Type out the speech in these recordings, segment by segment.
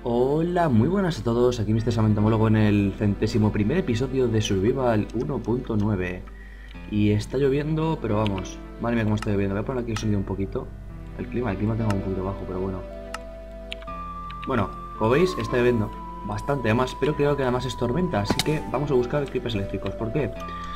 Hola, muy buenas a todos, aquí Mr. Entomólogo en el 101.º episodio de Survival 1.9. Y está lloviendo, pero vamos, madre mía cómo está lloviendo. Voy a poner aquí el sonido un poquito. El clima tengo un poquito bajo, pero bueno. Bueno, como veis, está lloviendo bastante, además, pero creo que además es tormenta, así que vamos a buscar creepers eléctricos. ¿Por qué?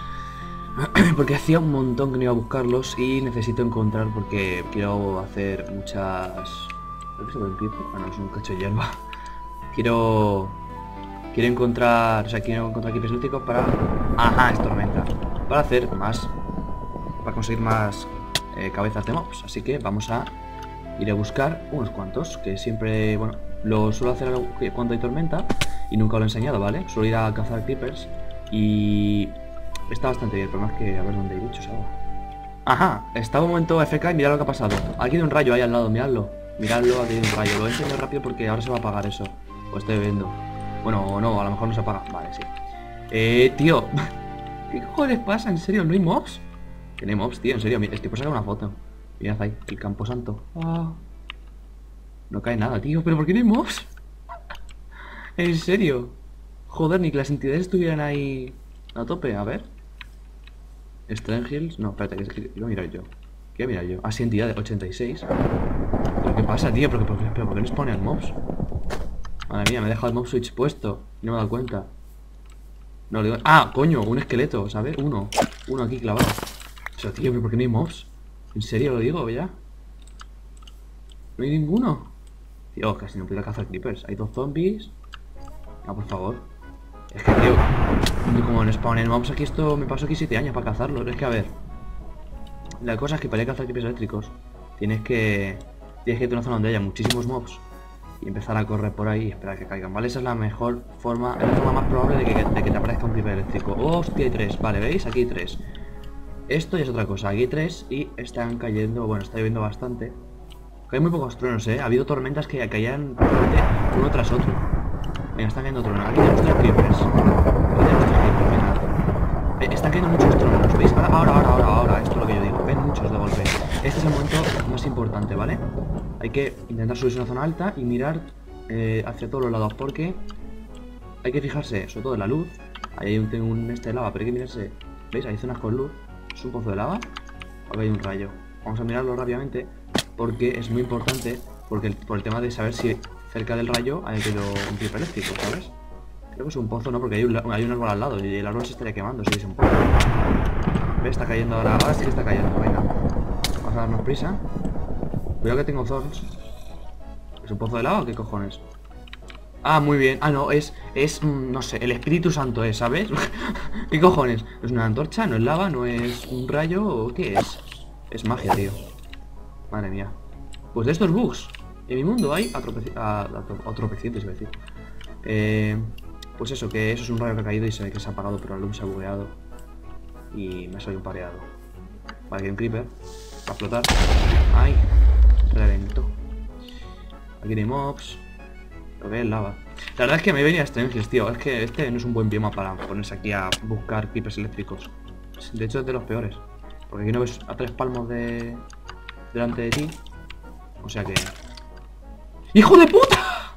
Porque hacía un montón que no iba a buscarlos y necesito encontrar porque quiero hacer muchas... ¿Has visto un creeper? Ah, no, es un cacho de hierba. Quiero encontrar, quiero encontrar creepers eléctricos para... Ajá, es tormenta. Para hacer más... Para conseguir más cabezas de mobs. Así que vamos a ir a buscar unos cuantos, que siempre, bueno, lo suelo hacer cuando hay tormenta y nunca lo he enseñado, ¿vale? Suelo ir a cazar creepers y... Está bastante bien, pero más que a ver dónde hay bichos ahora. Ajá, estaba un momento FK y mirad lo que ha pasado. Aquí hay un rayo ahí al lado, miradlo. Miradlo, aquí hay un rayo. Lo he enseñado rápido porque ahora se va a apagar eso. Lo estoy viendo. Bueno, o no, a lo mejor no se apaga. Vale, sí. Tío. ¿Qué cojones pasa? ¿En serio? ¿No hay mobs? Que no hay mobs, tío, en serio. Estoy por sacar una foto. Mirad ahí, el campo santo. Ah. No cae nada, tío. ¿Pero por qué no hay mobs? ¿En serio? Joder, ni que las entidades estuvieran ahí a tope. A ver. Strange Hills. No, espérate, que voy a mirar yo. ¿Qué voy a mirar yo? Ah, sí, entidad de 86. ¿Pero qué pasa, tío? ¿Pero por qué no spawnean mobs? Madre mía, me he dejado el mob switch puesto. No me he dado cuenta. No, le digo... Ah, coño, un esqueleto, ¿sabes? Uno aquí clavado. O sea, tío, ¿pero por qué no hay mobs? ¿En serio lo digo ya? No hay ninguno. Tío, casi no puedo cazar creepers. Hay dos zombies. Ah, por favor. Es que, tío, como no spawnen mobs aquí, esto me pasó aquí 7 años para cazarlos. Es que, a ver, la cosa es que para ir a cazar creepers eléctricos tienes que irte a una zona donde haya muchísimos mobs y empezar a correr por ahí y esperar a que caigan, ¿vale? Esa es la mejor forma, es la forma más probable de que te aparezca un creeper eléctrico. Hostia, hay 3, vale, ¿veis? Aquí hay 3. Esto ya es otra cosa, aquí hay 3 y están cayendo, bueno, está lloviendo bastante. Hay muy pocos truenos, ¿eh? Ha habido tormentas que caían prácticamente uno tras otro. Venga, están cayendo truenos. Aquí tenemos 3 creepers. Venga. Están cayendo muchos truenos, ¿veis? Ahora, esto es lo que yo digo. Ven muchos de golpe. Este es el momento más importante, ¿vale? Hay que intentar subirse a una zona alta y mirar hacia todos los lados, porque hay que fijarse, sobre todo en la luz. Ahí hay un este de lava, pero hay que mirarse. ¿Veis? Hay zonas con luz. ¿Es un pozo de lava? O hay un rayo. Vamos a mirarlo rápidamente, porque es muy importante, por el tema de saber si cerca del rayo hay un creeper eléctrico, ¿sabes? Creo que es un pozo, ¿no? Porque hay un árbol al lado y el árbol se estaría quemando si es un pozo. ¿Ves? Está cayendo ahora. Ahora sí que está cayendo, venga. Vamos a darnos prisa. Cuidado que tengo thorns. ¿Es un pozo de lava o qué cojones? Ah, muy bien. Ah, no, no sé, el Espíritu Santo es, ¿sabes? ¿Qué cojones? ¿No es una antorcha? ¿No es lava? ¿No es un rayo? ¿O qué es? Es magia, tío. Madre mía. Pues de estos bugs en mi mundo hay a tropecientos, iba a decir. Pues eso, que eso es un rayo que ha caído y se ve que se ha apagado, pero la luz se ha bugueado y me ha salido un pareado. Vale, que hay un creeper. Va a explotar. ¡Ay! Reventó. Aquí hay mobs. Lo que es lava. La verdad es que me venía Strange, tío. Es que este no es un buen bioma para ponerse aquí a buscar creepers eléctricos. De hecho es de los peores. Porque aquí no ves a 3 palmos delante de ti. O sea que... ¡Hijo de puta!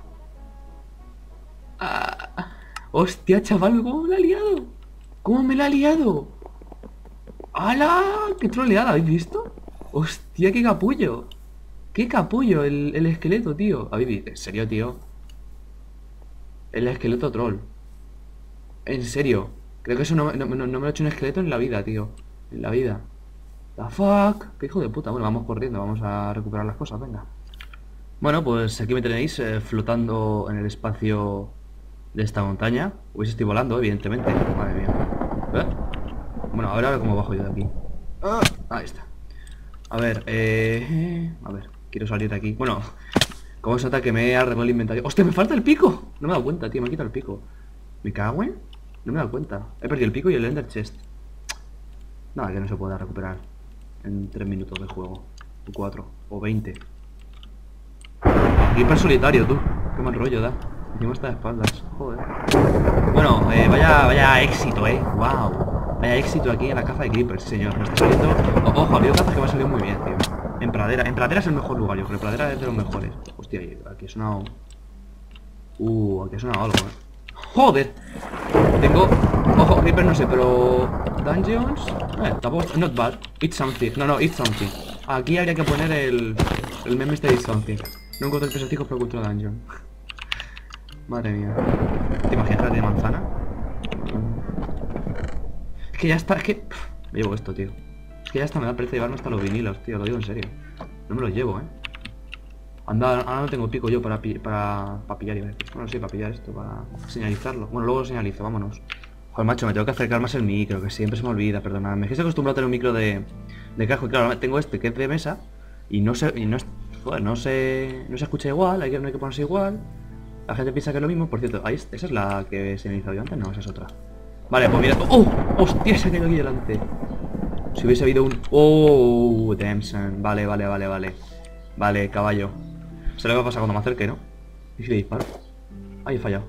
Ah, hostia, chaval, ¿cómo me la ha liado? ¿Cómo me la ha liado? ¡Hala! ¡Qué troleada! ¿Habéis visto? ¡Hostia, qué capullo! ¡Qué capullo el esqueleto, tío! ¿En serio, tío? El esqueleto troll. En serio. Creo que eso no me lo ha hecho un esqueleto en la vida, tío. En la vida. The fuck. Qué hijo de puta. Bueno, vamos corriendo. Vamos a recuperar las cosas, venga. Bueno, pues aquí me tenéis flotando en el espacio de esta montaña. Estoy volando, evidentemente. Madre mía. Bueno, ahora cómo bajo yo de aquí. Ahí está. A ver, quiero salir de aquí. Bueno, ¿cómo se nota que me he arreglado el inventario? ¡Hostia, me falta el pico! No me he dado cuenta, tío, me he quitado el pico. ¿Me cago en? No me he dado cuenta. He perdido el pico y el Ender Chest. Nada, que no se pueda recuperar en 3 minutos de juego. O 4, o 20. Creeper solitario, tú. Qué mal rollo da. Encima está de espaldas. Joder. Bueno, vaya éxito, wow. Vaya éxito aquí en la caza de creepers, señor. Me está saliendo... Ojo, ha habido cazas que me ha salido muy bien, tío. En pradera es el mejor lugar, yo creo. Pradera es de los mejores. Hostia, aquí ha sonado... Aquí ha sonado algo, ¡Joder! Tengo... Ojo, Creeper no sé, pero... Dungeons... tampoco... Not bad. It's something. No, it's something. Aquí habría que poner el meme este de It's something. No encuentro el peso pero encuentro dungeon. Madre mía. ¿Te imaginas la de manzana? Es que ya está, es que... me llevo esto, tío. Es que ya está, me da pereza llevarme hasta los vinilos, tío. Lo digo en serio. No me los llevo, Anda, ahora no tengo pico yo para pillar, iba a decir. Bueno, sí, para pillar esto, para señalizarlo. Bueno, luego lo señalizo, vámonos. Joder, macho, me tengo que acercar más el micro, que siempre se me olvida, perdonadme. Es que estoy acostumbrado a tener un micro de cajo y claro, tengo este que es de mesa y no se escucha igual, no hay que ponerse igual. La gente piensa que es lo mismo, por cierto, ahí, esa es la que señalizado yo antes, no, esa es otra. Vale, pues mira... ¡Oh! ¡Hostia! Se ha caído aquí delante. Si hubiese habido un... ¡Oh! Damson. Vale. Vale, caballo. Se le va a pasar cuando me acerque, ¿no? ¿Y si le disparo? Ahí he fallado.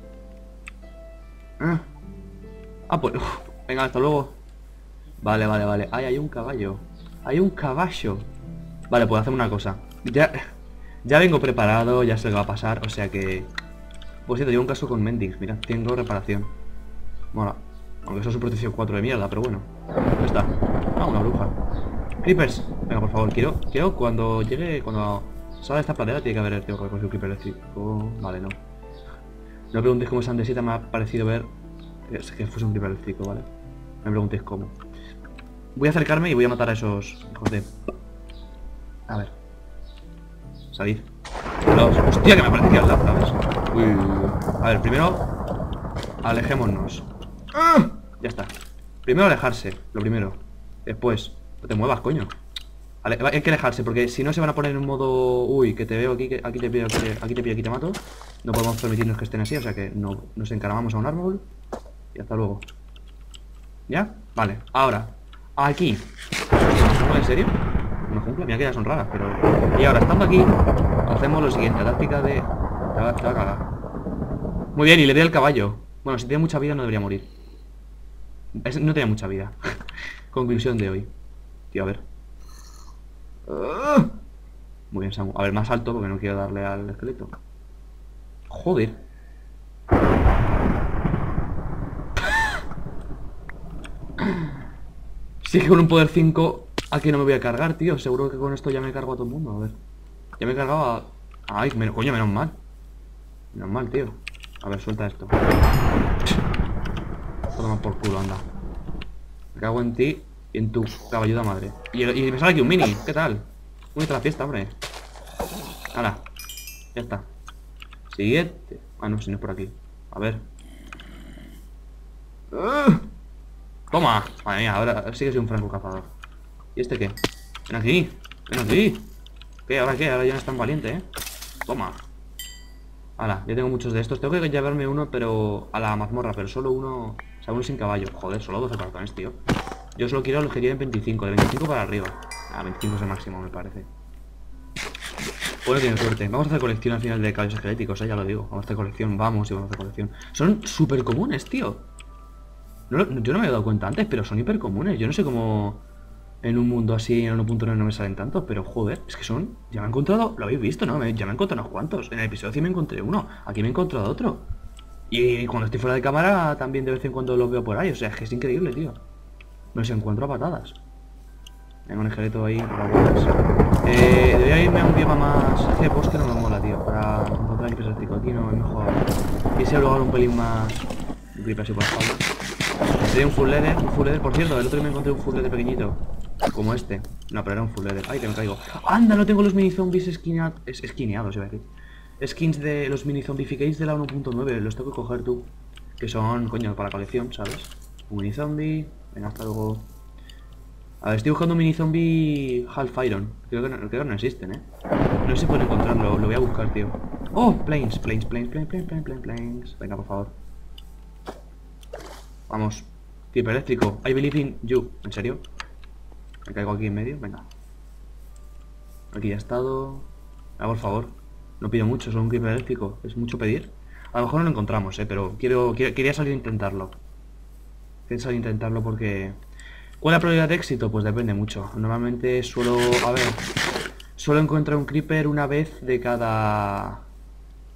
Pues... venga, hasta luego. Vale. Ay, hay un caballo. Hay un caballo. Vale, pues hacemos una cosa. Ya vengo preparado, ya se le va a pasar, o sea que... Pues cierto, llevo un casco con mendings, mira, tengo reparación. Mola. Aunque eso es un protección 4 de mierda, pero bueno. Ya está. Una bruja. Creepers. Venga, por favor, quiero cuando llegue, cuando salga esta pradera tiene que haber tengo que recoger un creeper eléctrico. Vale, no. No me preguntéis cómo esa andesita me ha parecido ver que fuese un creeper eléctrico, ¿vale? No me preguntéis cómo. Voy a acercarme y voy a matar a esos hijos de... A ver. Salid. Hostia, que me parece que al lado, ¿sabes? Uy. A ver, primero alejémonos. Ya está. Primero alejarse, lo primero. Después, no te muevas, coño. Hay que alejarse, porque si no se van a poner en un modo... Uy, que te veo aquí, aquí te pillo, aquí te mato. No podemos permitirnos que estén así, o sea que nos encaramamos a un árbol. Y hasta luego. ¿Ya? Vale, ahora aquí. ¿En serio? Una jungla, mira que ya son raras, pero... Y ahora, estando aquí, hacemos lo siguiente, la táctica de... Te va a cagar. Muy bien, y le doy al caballo. Bueno, si tiene mucha vida no debería morir. No tenía mucha vida. Conclusión de hoy. Tío, a ver. Muy bien, Samu. A ver, más alto porque no quiero darle al esqueleto. Joder. Si es que con un poder 5 aquí no me voy a cargar, tío. Seguro que con esto ya me cargo a todo el mundo. A ver. Ya me he cargado a... Ay, coño, menos mal. Menos mal, tío. A ver, suelta esto. Toma por culo, anda. Me cago en ti y en tu caballuda madre. Y me sale aquí un mini. ¿Qué tal? Únete a la fiesta, hombre. Hala. Ya está. Siguiente. Ah, no, si no es por aquí. A ver. Toma. Madre mía, ahora sí que soy un franco cazador. ¿Y este qué? Ven aquí. Ven aquí. ¿Qué? ¿Ahora qué? Ahora ya no es tan valiente, Toma. Hala, ya tengo muchos de estos. Tengo que llevarme uno, pero a la mazmorra, pero solo uno. O sea, uno sin caballo. Joder, solo 12 cartones, tío. Yo solo quiero los que tienen 25, de 25 para arriba. 25 es el máximo, me parece. Bueno, tiene suerte. Vamos a hacer colección al final de caballos esqueléticos, ya lo digo. Vamos a hacer colección, vamos y vamos a hacer colección. Son súper comunes, tío. Yo no me había dado cuenta antes, pero son hiper comunes. Yo no sé cómo en un mundo así, en 1.9 no me salen tantos, pero joder, es que son... Ya me he encontrado, lo habéis visto, ¿no? Ya me he encontrado unos cuantos. En el episodio 100 me encontré uno, aquí me he encontrado otro. Y cuando estoy fuera de cámara también de vez en cuando los veo por ahí. O sea, es que es increíble, tío. Me los encuentro a patadas. Tengo un esqueleto ahí por las bolas. Debería irme a un bioma más hacia bosque, no me mola, tío. Para encontrar creepers eléctricos aquí no es mejor. Quise lugar un pelín más... Un creeper así por la espalda. Sería un full leather, por cierto. El otro día me encontré un full leather pequeñito. Como este. No, pero era un full leather. Ay, que me caigo. ¡Anda! No tengo los mini zombies esquineados, iba a decir. Skins de los mini zombificates de la 1.9. Los tengo que coger tú. Que son, coño, para colección, ¿sabes? Un mini zombie. Venga, hasta luego. A ver, estoy buscando un mini zombie Half Iron. Creo que no existen, No sé si puedo encontrarlo, lo voy a buscar, tío. Oh, planes. Venga, por favor. Vamos. Tipo eléctrico. I believe in you. ¿En serio? Me caigo aquí en medio, venga. Aquí ya he estado. Ah, por favor. No pido mucho, solo un creeper eléctrico. Es mucho pedir. A lo mejor no lo encontramos, pero quería salir a intentarlo. Quería salir a intentarlo porque... ¿Cuál es la probabilidad de éxito? Pues depende mucho. Normalmente suelo... A ver... Suelo encontrar un creeper una vez de cada...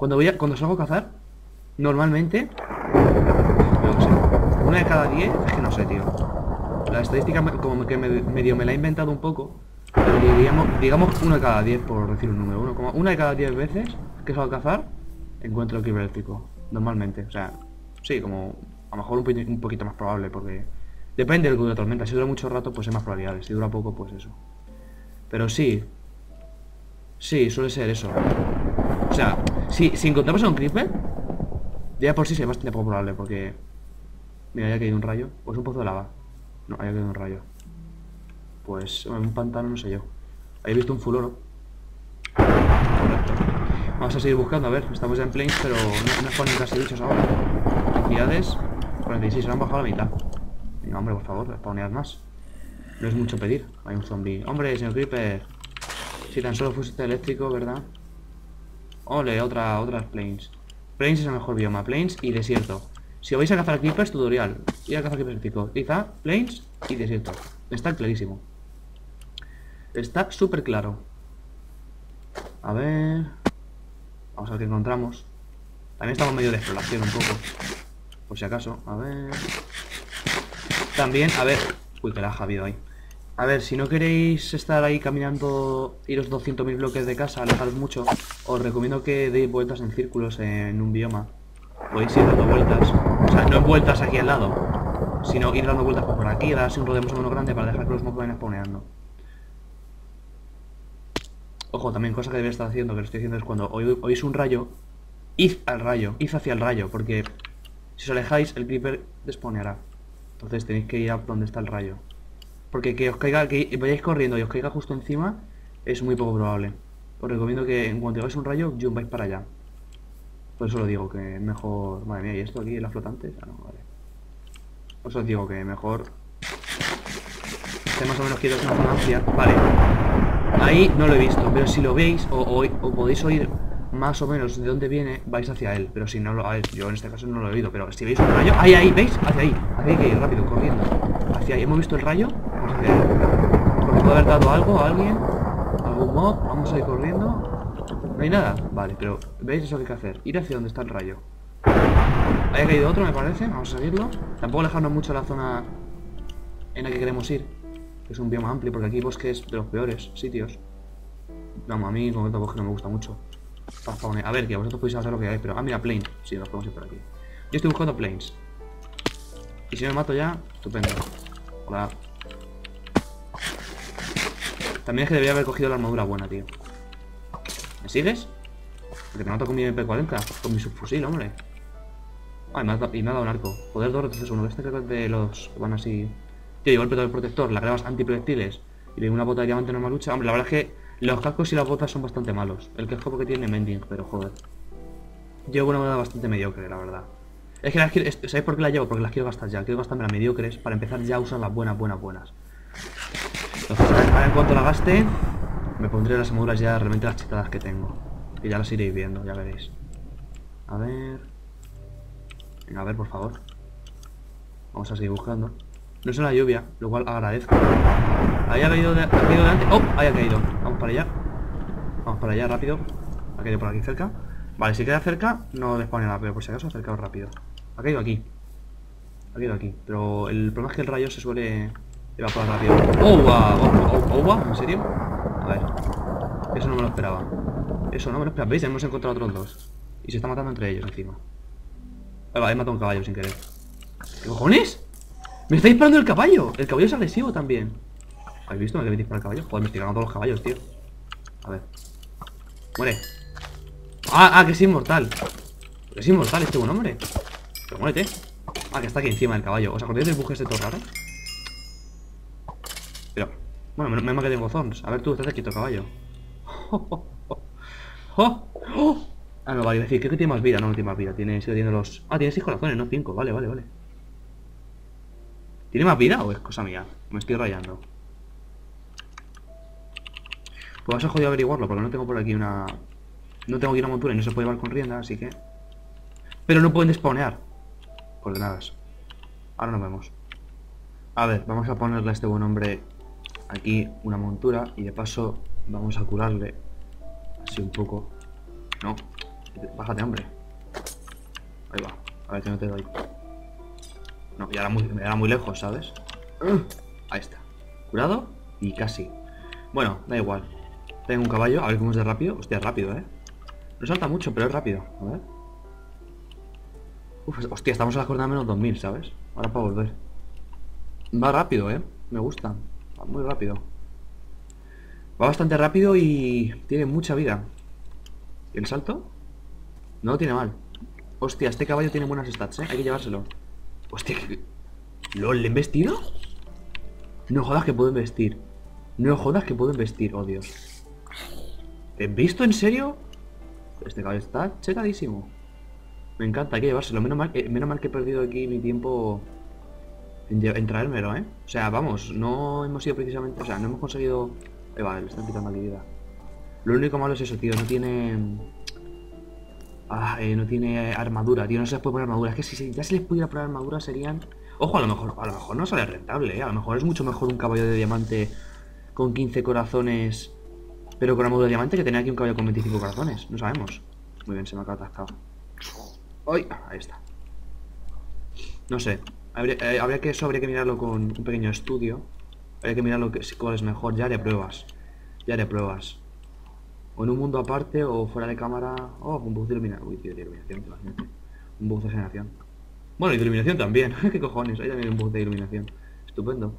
Cuando salgo a cazar, normalmente, no sé, una de cada 10, es que no sé, tío. La estadística como que medio me la he inventado un poco. Pero digamos una de cada 10, por decir un número. Como una de cada 10 veces que salgo a cazar, encuentro el creeper eléctrico. Normalmente, o sea, sí, como a lo mejor un poquito más probable, porque depende del de la tormenta. Si dura mucho rato, pues es más probabilidades. Si dura poco, pues eso. Pero sí, suele ser eso. O sea, si encontramos a un creeper, ya por sí es bastante poco probable, porque... Mira, haya caído un rayo. O es un pozo de lava. No, haya caído un rayo. Pues un pantano, no sé yo. He visto un full oro. Correcto. Vamos a seguir buscando, a ver. Estamos ya en plains, pero no ponen casi bichos ahora. Cantidades 46, se han bajado a la mitad. Venga, hombre, por favor, spawnead más. No es mucho pedir. Hay un zombie. Hombre, señor Creeper. Si tan solo fuese eléctrico, ¿verdad? Ole, otras plains. Plains es el mejor bioma. Plains y desierto. Si vais a cazar creepers, tutorial. Ir a cazar creepers eléctricos. Quizá plains y desierto. Está clarísimo. Está súper claro. A ver... Vamos a ver qué encontramos. También estamos medio de exploración un poco. Por si acaso. A ver... También, a ver... Uy, que laja ha habido ahí. A ver, si no queréis estar ahí caminando, iros 200.000 bloques de casa, alejaros mucho, os recomiendo que deis vueltas en círculos en un bioma. Podéis ir dando vueltas. O sea, no en vueltas aquí al lado, sino ir dando vueltas por aquí, darse un rodeo más o menos grande para dejar que los mobs vayan spawneando. Ojo, también cosa que debería estar haciendo, que lo estoy haciendo, es cuando oís un rayo, id al rayo, id hacia el rayo, porque si os alejáis, el creeper despawneará. Entonces tenéis que ir a donde está el rayo. Porque que os caiga, que vayáis corriendo y os caiga justo encima, es muy poco probable. Os recomiendo que en cuanto veáis un rayo, vais para allá. Por eso lo digo, que es mejor... Madre mía, ¿y esto aquí, las flotantes? Ah, no, vale. Por eso os digo que mejor... Esté más o menos quietos en una zona amplia. Vale. Ahí no lo he visto, pero si lo veis o podéis oír más o menos de dónde viene, vais hacia él. Pero si no lo... A ver, yo en este caso no lo he oído, pero si veis un rayo... ¡Ahí, veis! Hacia ahí. Hacia ahí que ir rápido, corriendo. Hacia ahí. ¿Hemos visto el rayo? Vamos hacia ahí. Porque puede haber dado algo a alguien. Algún mob. Vamos a ir corriendo. No hay nada. Vale, pero ¿veis eso que hay que hacer? Ir hacia donde está el rayo. Ahí ha caído otro, me parece. Vamos a seguirlo. Tampoco alejarnos mucho de la zona en la que queremos ir. Que es un bioma amplio, porque aquí bosque es de los peores sitios. Vamos, a mí con este bosque no me gusta mucho. A ver, que vosotros podéis saber lo que hay, pero... Ah, mira, plains. Sí, nos podemos ir por aquí. Yo estoy buscando plains. Y si me mato ya, estupendo. Hola. También es que debería haber cogido la armadura buena, tío. ¿Me sigues? Porque te mato con mi MP40, con mi subfusil, hombre. Ah, y me ha dado un arco. Poder 2, retroceso 1. Este creo que es de los que van así... Tío, llevo el protector, las gravas antiproyectiles y le doy una bota de diamante normal lucha. Hombre, la verdad es que los cascos y las botas son bastante malos. El casco porque tiene mending, pero joder. Llevo una boda bastante mediocre, la verdad. Es que las quiero... ¿Sabéis por qué las llevo? Porque las quiero gastar ya. Quiero gastarme las mediocres para empezar ya a usar las buenas. Entonces, ahora en cuanto la gaste, me pondré las armaduras ya realmente las chetadas que tengo. Y ya las iréis viendo, ya veréis. A ver... Venga, a ver, por favor. Vamos a seguir buscando. No es una lluvia, lo cual agradezco. Ahí ha caído delante. ¡Oh! Ahí ha caído. Vamos para allá. Vamos para allá, rápido. Ha caído por aquí cerca. Vale, si queda cerca, no despone nada, pero por si acaso acercaos rápido. Ha caído aquí. Ha caído aquí. Pero el problema es que el rayo se suele evaporar rápido. ¡Oh, wow! ¿En serio? A ver. Eso no me lo esperaba. Eso no me lo esperaba. ¿Veis? Hemos encontrado otros dos. Y se está matando entre ellos encima. Vale, he matado un caballo sin querer. ¿Qué cojones? ¡Me está disparando el caballo! El caballo es agresivo también. ¿Habéis visto que me dispara el caballo? Joder, me estoy ganando todos los caballos, tío. A ver. Muere. Que es inmortal. Es inmortal este buen hombre. Pero muérete. Que está aquí encima del caballo. ¿Os acordáis del buje este todo raro? Pero, bueno, menos mal que tengo thorns. A ver tú, estás quieto, caballo. No, vale, decir, creo que tiene más vida. No, no tiene más vida. Sigue teniendo los... tiene 6 corazones, no 5. Vale. ¿Tiene más vida o es cosa mía? Me estoy rayando. Pues vas a jodido averiguarlo, porque no tengo por aquí una... No tengo aquí una montura y no se puede llevar con rienda, así que... Pero no pueden despawnear. Coordenadas. Ahora nos vemos. A ver, vamos a ponerle a este buen hombre aquí una montura y de paso vamos a curarle así un poco. No. Bájate, hombre. Ahí va. A ver que no te doy. No, ya era muy lejos, ¿sabes? Ahí está. Curado y casi. Bueno, da igual. Tengo un caballo, a ver cómo es de rápido. Hostia, es rápido, ¿eh? No salta mucho, pero es rápido. A ver. Uf, hostia, estamos a la jornada menos 2000, ¿sabes? Ahora para volver. Va rápido, ¿eh? Me gusta. Va muy rápido. Va bastante rápido y tiene mucha vida. ¿Y el salto? No lo tiene mal. Hostia, este caballo tiene buenas stats, ¿eh? Hay que llevárselo. Hostia, ¿LOL, le he investido? No jodas que puedo investir. No jodas que puedo investir, oh Dios. ¿He visto en serio? Este caballo está chetadísimo. Me encanta, hay que llevárselo. Menos mal que he perdido aquí mi tiempo en traérmelo, ¿eh? O sea, vamos, no hemos ido precisamente... O sea, no hemos conseguido... vale, le están quitando vida. Lo único malo es eso, tío. No tiene... no tiene armadura, tío. No se les puede poner armadura. Es que si ya se les pudiera poner armadura serían... Ojo, a lo mejor no sale rentable, ¿eh? A lo mejor es mucho mejor un caballo de diamante con 15 corazones, pero con armadura de diamante, que tener aquí un caballo con 25 corazones. No sabemos. Muy bien, se me ha atascado. ¡Ay! Ahí está. No sé. Habría que mirarlo con un pequeño estudio. Habría que mirarlo cuál es mejor. Ya haré pruebas. Ya haré pruebas. O en un mundo aparte o fuera de cámara. Oh, un bug de iluminación. Uy, tío, de iluminación, imagínate. Un bug de generación. Bueno, y de iluminación también. ¿Qué cojones? Hay también un bug de iluminación. Estupendo.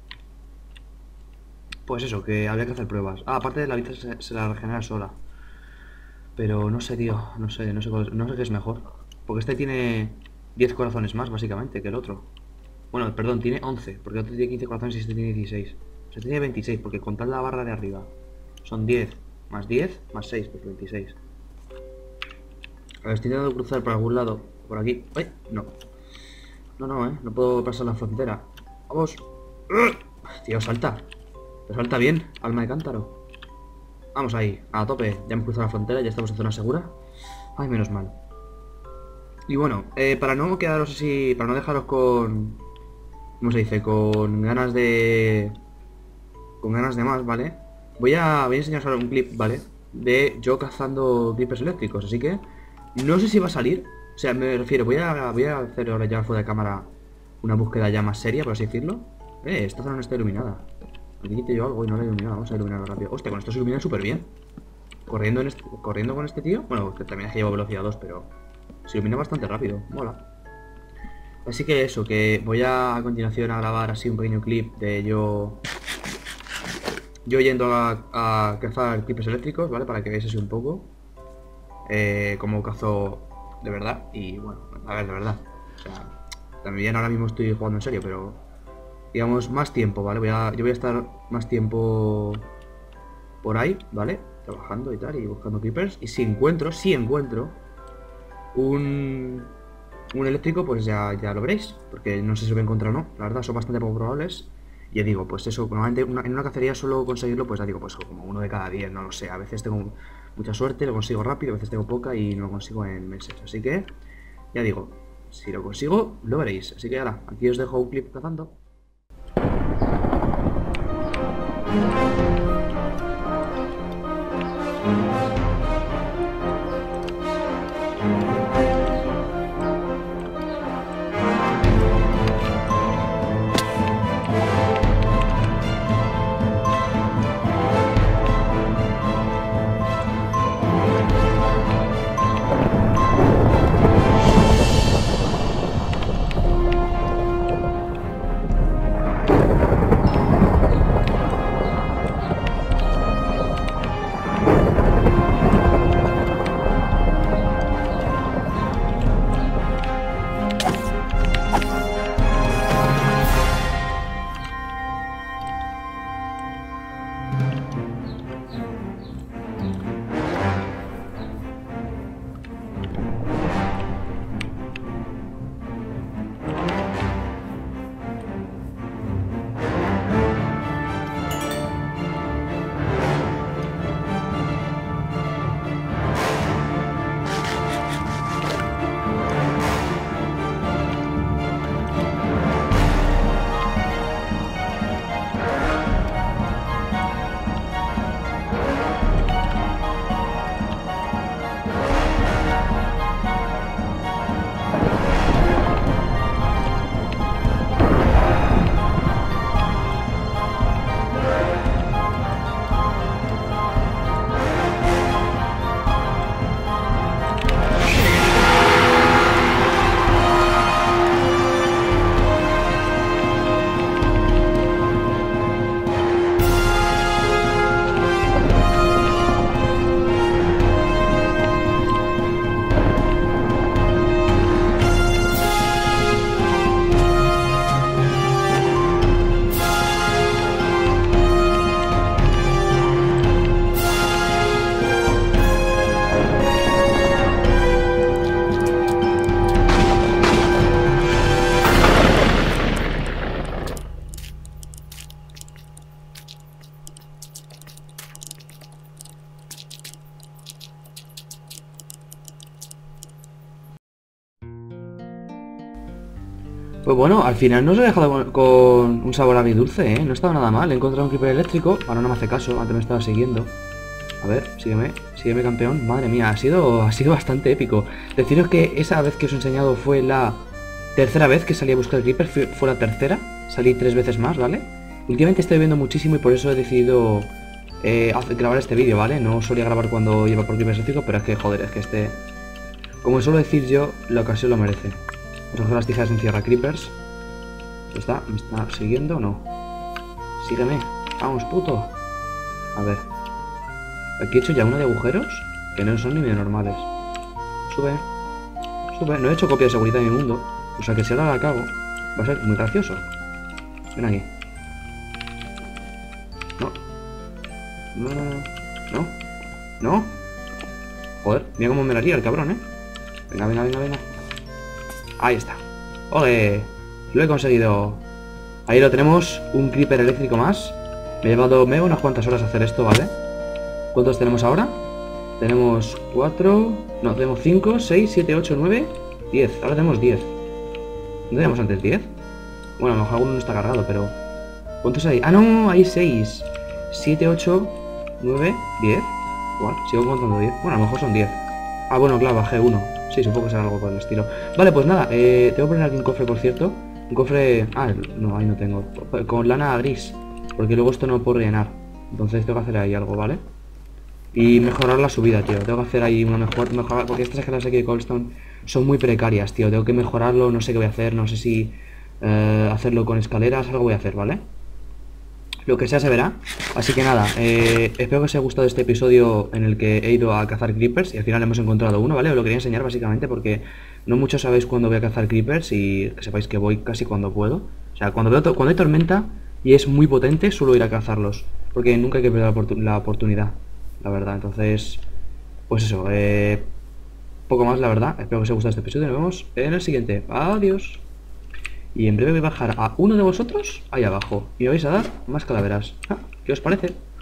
Pues eso, que habría que hacer pruebas. Aparte de la vida se la regenera sola. Pero no sé, tío. No sé qué es mejor. Porque este tiene 10 corazones más, básicamente, que el otro. Bueno, perdón, tiene 11. Porque el otro tiene 15 corazones y este tiene 16. O sea, tiene 26, porque contar la barra de arriba son 10 más 10 más 6, pues 26. A ver, estoy intentando cruzar por algún lado. Por aquí. ¡Ay! No. No, no puedo pasar la frontera. ¡Vamos! Tío, salta. Salta bien, alma de cántaro. Vamos ahí, a tope. Ya hemos cruzado la frontera, ya estamos en zona segura. Ay, menos mal. Y bueno, para no quedaros así, para no dejaros con... ¿Cómo se dice? Con ganas de más, ¿vale? Voy a enseñaros ahora un clip, ¿vale? De yo cazando creepers eléctricos, así que... No sé si va a salir. O sea, me refiero, voy a hacer ahora ya fuera de cámara una búsqueda ya más seria, por así decirlo. Esta zona no está iluminada. Aquí quité yo algo y no la he iluminado. Vamos a iluminarlo rápido. Hostia, con esto se ilumina súper bien. Corriendo con este tío. Bueno, que también es que lleva velocidad 2, pero se ilumina bastante rápido. Mola. Así que eso, que voy a continuación a grabar así un pequeño clip de yo yendo a cazar creepers eléctricos, ¿vale? Para que veáis así un poco cómo cazo de verdad. Y bueno, a ver, de verdad. O sea, también ahora mismo estoy jugando en serio, pero digamos más tiempo, ¿vale? Yo voy a estar más tiempo por ahí, ¿vale? Trabajando y tal, y buscando creepers. Y si encuentro un eléctrico, pues ya lo veréis. Porque no sé si lo voy a encontrar o no. La verdad, son bastante poco probables. Y ya digo, pues eso, normalmente en una cacería solo conseguirlo, pues ya digo, pues como uno de cada 10, no lo sé. A veces tengo mucha suerte, lo consigo rápido, a veces tengo poca y no lo consigo en meses. Así que, ya digo, si lo consigo, lo veréis. Así que ahora, aquí os dejo un clip cazando. Pues bueno, al final no os he dejado con un sabor agridulce, ¿eh? No ha estado nada mal. He encontrado un creeper eléctrico. Ahora no me hace caso, antes me estaba siguiendo. A ver, sígueme campeón. Madre mía, ha sido bastante épico. Deciros que esa vez que os he enseñado fue la tercera vez que salí a buscar el creeper, fue la tercera. Salí 3 veces más, ¿vale? Últimamente estoy viendo muchísimo y por eso he decidido grabar este vídeo, ¿vale? No solía grabar cuando iba por creepers eléctricos, pero es que, joder, es que este... Como suelo decir yo, la ocasión lo merece. Vamos a coger las tijeras en Cierra Creepers. ¿Me está siguiendo o no? Sígueme. Vamos, puto. A ver. Aquí he hecho ya una de agujeros que no son ni medio normales. Sube. Sube. No he hecho copia de seguridad en mi mundo. O sea que si ahora la cago, va a ser muy gracioso. Ven aquí. No. No. No. Joder, mira cómo me la haría el cabrón, ¿eh? Venga. Ahí está. ¡Ole! Lo he conseguido. Ahí lo tenemos, un creeper eléctrico más. Me he llevado unas cuantas horas hacer esto, ¿vale? ¿Cuántos tenemos ahora? Tenemos 4... No, tenemos 5, 6, 7, 8, 9, 10. Ahora tenemos 10. ¿No teníamos antes 10? Bueno, a lo mejor alguno no está cargado, pero... ¿Cuántos hay? Ah, no, hay 6. 7, 8, 9, 10. Igual, sigo contando 10. Bueno, a lo mejor son 10. Ah, bueno, claro, bajé 1. Sí, supongo que será algo por el estilo. Vale, pues nada, tengo que poner aquí un cofre, por cierto. Un cofre... Ah, no, ahí no tengo. Con lana gris. Porque luego esto no puedo rellenar. Entonces tengo que hacer ahí algo, ¿vale? Y mejorar la subida, tío. Tengo que hacer ahí una mejorar. Porque estas escaleras aquí de cobblestone son muy precarias, tío. Tengo que mejorarlo, no sé qué voy a hacer. No sé si hacerlo con escaleras, algo voy a hacer, ¿vale? Lo que sea se verá. Así que nada, espero que os haya gustado este episodio en el que he ido a cazar creepers y al final hemos encontrado uno, ¿vale? Os lo quería enseñar básicamente porque no muchos sabéis cuándo voy a cazar creepers y que sepáis que voy casi cuando puedo. O sea, cuando hay tormenta y es muy potente, suelo ir a cazarlos. Porque nunca hay que perder la oportunidad, la verdad. Entonces, pues eso, poco más, la verdad. Espero que os haya gustado este episodio y nos vemos en el siguiente. Adiós. Y en breve voy a bajar a uno de vosotros ahí abajo y me vais a dar más calaveras. ¿Qué os parece?